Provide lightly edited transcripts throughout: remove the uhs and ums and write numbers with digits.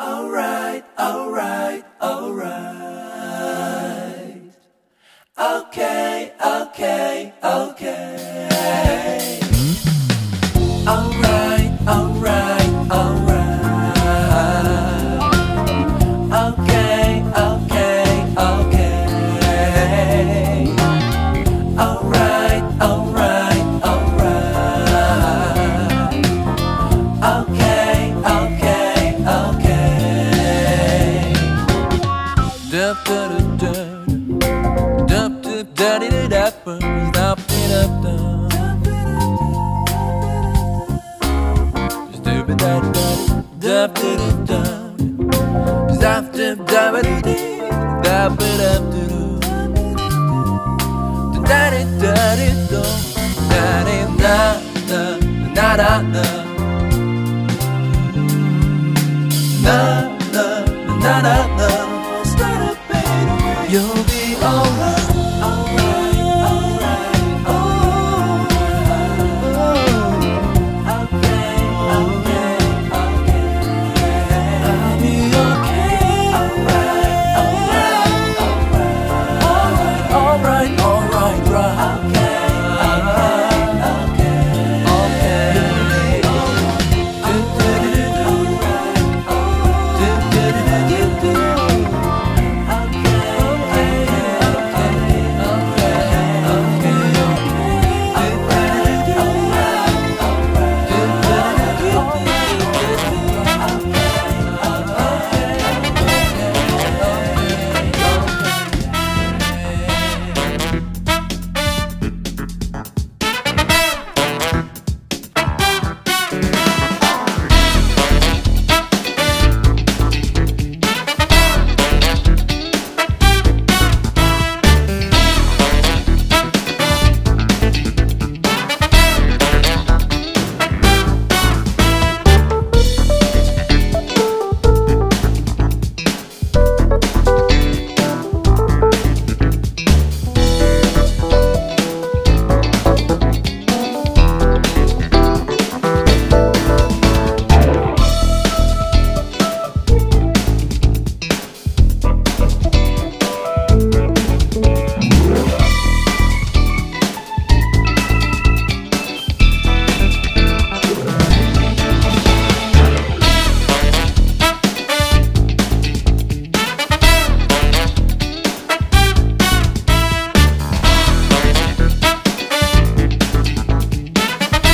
Alright, alright, alright. Okay, okay, okay. Alright, alright, alright. Okay, okay, okay. Alright, alright, alright. Okay, okay, okay. Dup da da da, dup dup da da da da, dup da da da, dup da da, dup da da, dup da da da, dup da da da, da da da da da, na na na na na. You'll be alright, alright, alright, alright. Okay, okay, okay. I'll be okay. Alright, alright, alright, alright, alright, right. Okay, okay,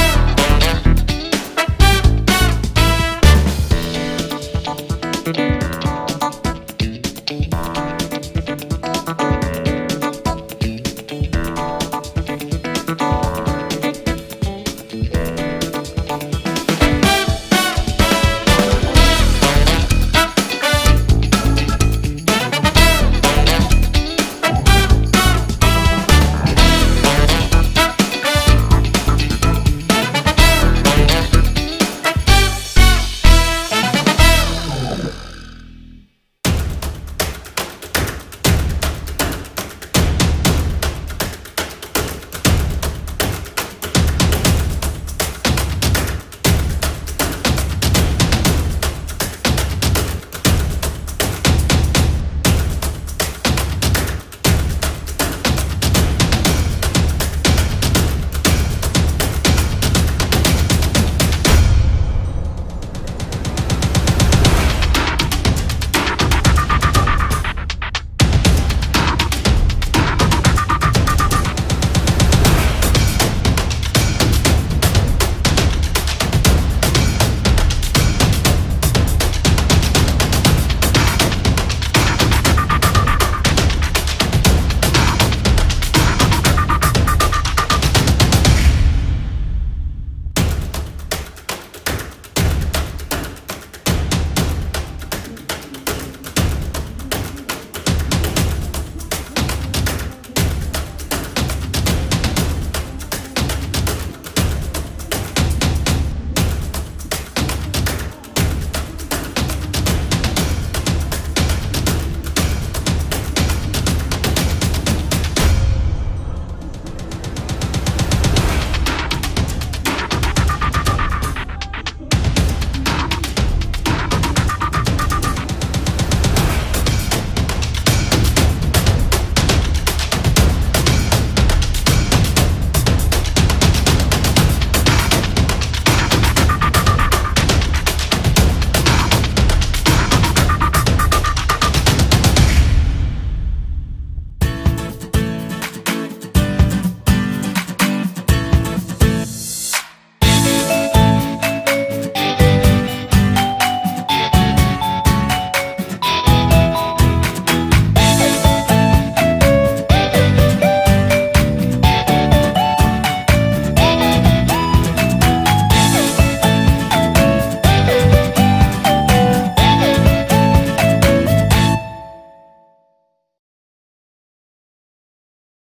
okay.